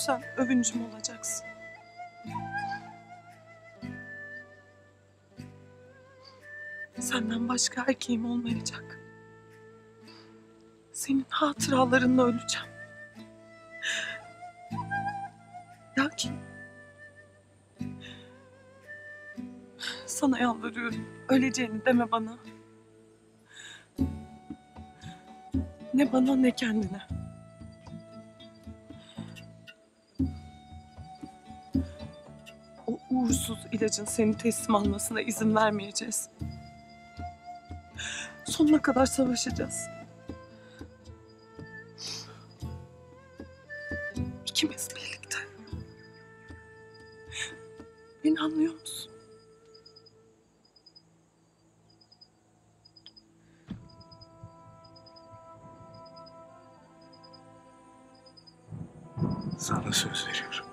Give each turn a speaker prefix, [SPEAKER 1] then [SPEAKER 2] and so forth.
[SPEAKER 1] ölürsen övüncüm olacaksın. Senden başka erkeğim olmayacak. Senin hatıralarınla öleceğim. Lakin sana yalvarıyorum, öleceğini deme bana. Ne bana ne kendine. O uğursuz ilacın seni teslim almasına izin vermeyeceğiz. Sonuna kadar savaşacağız. İkimiz birlikte. Beni anlıyor musun?
[SPEAKER 2] Sana söz veriyorum.